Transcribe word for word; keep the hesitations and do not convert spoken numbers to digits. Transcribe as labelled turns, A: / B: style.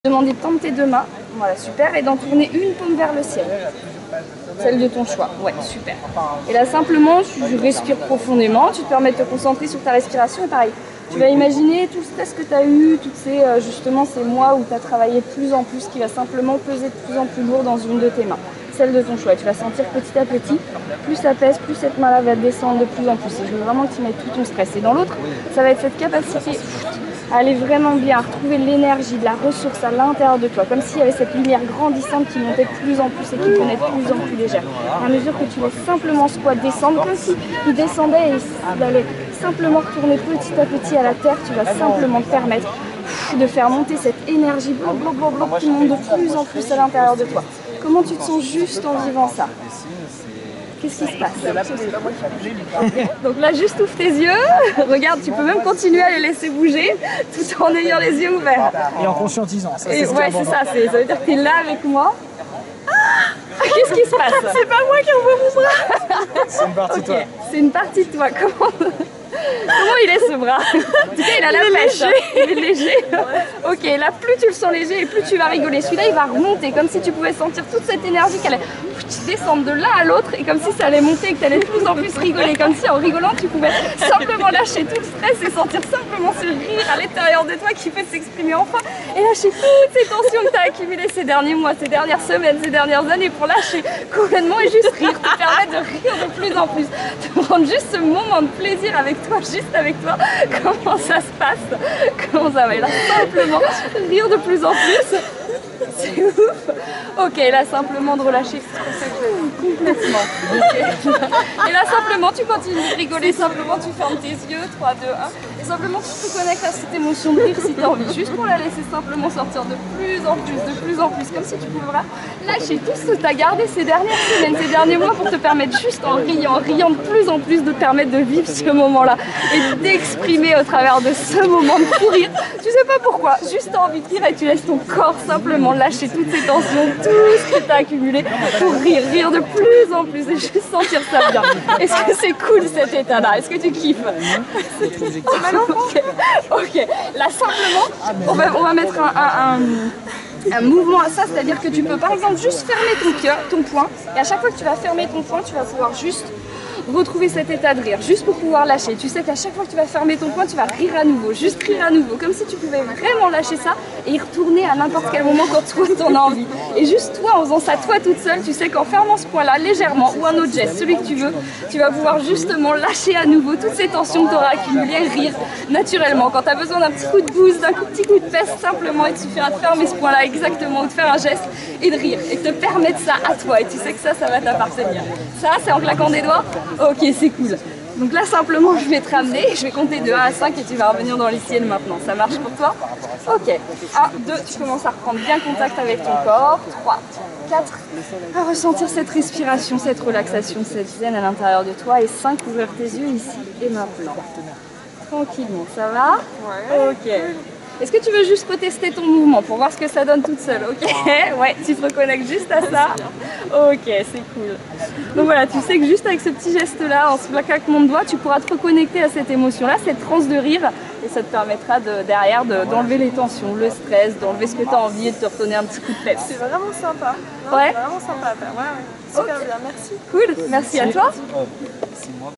A: Demander de tendre tes deux mains, voilà, super, et d'en tourner une paume vers le ciel. Celle de ton choix, ouais, super. Et là, simplement, tu respires profondément, tu te permets de te concentrer sur ta respiration, et pareil, tu vas imaginer tout le stress que tu as eu, toutes ces, euh, justement, ces mois où tu as travaillé de plus en plus, qui va simplement peser de plus en plus lourd dans une de tes mains. Celle de ton choix, tu vas sentir petit à petit, plus ça pèse, plus cette main-là va descendre de plus en plus. Et je veux vraiment que tu mettes tout ton stress. Et dans l'autre, ça va être cette capacité à aller vraiment bien, à retrouver de l'énergie, de la ressource à l'intérieur de toi, comme s'il y avait cette lumière grandissante qui montait de plus en plus et qui devenait de plus en plus légère. À mesure que tu laisses simplement ce poids descendre, comme s'il descendait et il allait simplement retourner petit à petit à la terre, tu vas simplement te permettre de faire monter cette énergie bloc, bloc, bloc, bloc qui monte de plus en plus à l'intérieur de toi. Comment tu te sens juste en vivant ça? Qu'est-ce qui se passe? Donc là, juste ouvre tes yeux. Regarde, tu peux même continuer à les laisser bouger tout en ayant les yeux ouverts.
B: Et en conscientisant. Ça,
A: Et ouais, c'est ça. Ça veut dire que tu es là avec moi. Ah, qu'est-ce qui se passe?
C: C'est pas moi qui envoie mon bras.
B: C'est une partie de
A: okay.
B: toi.
A: C'est une partie de toi. Comment... Comment il est ce bras? En tout cas, il a la
C: il
A: pêche.
C: Est
A: hein. Il est léger. Ouais. Ok, là, plus tu le sens léger et plus tu vas rigoler. Celui-là, il va remonter comme si tu pouvais sentir toute cette énergie qui allait descendre de l'un à l'autre et comme si ça allait monter et que tu allais de plus en plus rigoler. Comme si en rigolant, tu pouvais simplement lâcher tout le stress et sentir simplement ce rire à l'intérieur de toi qui peut s'exprimer enfin et lâcher toutes ces tensions que tu as accumulées ces derniers mois, ces dernières semaines, ces dernières années pour lâcher complètement et juste rire, te permettre de rire de plus en plus, de prendre juste ce moment de plaisir avec toi, juste avec toi. Comment ça se passe? Comment ça va? Et là, simplement rire de plus en plus. C'est ouf. Ok, là simplement de relâcher complètement. Okay. Et là simplement tu continues de rigoler, simplement tu fermes tes yeux, trois, deux, un. Et simplement tu te connectes à cette émotion de rire si tu as envie, juste pour la laisser simplement sortir de plus en plus, de plus en plus, comme si tu pouvais lâcher tout ce que tu as gardé ces dernières semaines, ces derniers mois pour te permettre juste en riant, en riant de plus en plus, de te permettre de vivre ce moment-là et d'exprimer au travers de ce moment de fou rire. Tu sais pas pourquoi, juste tu as envie de rire et tu laisses ton corps simplement lâcher toutes ces tensions, tout ce que tu as accumulé pour rire, rire de plus en plus et juste sentir ça bien. Est-ce que c'est cool cet état-là? Est-ce que tu kiffes? Okay. Ok, là simplement, on va, on va mettre un, un, un, un mouvement à ça, c'est-à-dire que tu peux par exemple juste fermer ton cœur, ton poing, et à chaque fois que tu vas fermer ton poing, tu vas pouvoir juste retrouver cet état de rire, juste pour pouvoir lâcher. Tu sais qu'à chaque fois que tu vas fermer ton poing, tu vas rire à nouveau, juste rire à nouveau, comme si tu pouvais vraiment lâcher ça et y retourner à n'importe quel moment quand toi t'en as envie. Et juste toi, en faisant ça toi toute seule, tu sais qu'en fermant ce poing-là légèrement ou un autre geste, celui que tu veux, tu vas pouvoir justement lâcher à nouveau toutes ces tensions que tu auras accumulées, rire naturellement. Quand tu as besoin d'un petit coup de boost, d'un petit coup de peste, simplement, il te suffira de fermer ce poing-là exactement ou de faire un geste et de rire et de te permettre ça à toi. Et tu sais que ça, ça va t'appartenir. Ça, c'est en claquant des doigts. Ok, c'est cool. Donc là, simplement, je vais te ramener, je vais compter de un à cinq et tu vas revenir dans les siennes maintenant. Ça marche pour toi? Ok. un, deux, tu commences à reprendre bien contact avec ton corps. trois, quatre, à ressentir cette respiration, cette relaxation, cette zen à l'intérieur de toi. Et cinq, ouvrir tes yeux ici et maintenant. Tranquillement, ça va? Ouais. Ok. Est-ce que tu veux juste retester ton mouvement pour voir ce que ça donne toute seule? Ok. Ouais, tu te reconnectes juste à ça. Ok, c'est cool. Donc voilà, tu sais que juste avec ce petit geste-là, en se claquant de doigts, tu pourras te reconnecter à cette émotion-là, cette transe de rire, et ça te permettra de, derrière d'enlever de, les tensions, le stress, d'enlever ce que tu as envie et de te redonner un petit coup de peps.
C: C'est vraiment sympa. Non,
A: ouais.
C: C'est vraiment sympa à faire. Ouais, ouais. Super okay. Bien, merci.
A: Cool, merci à toi.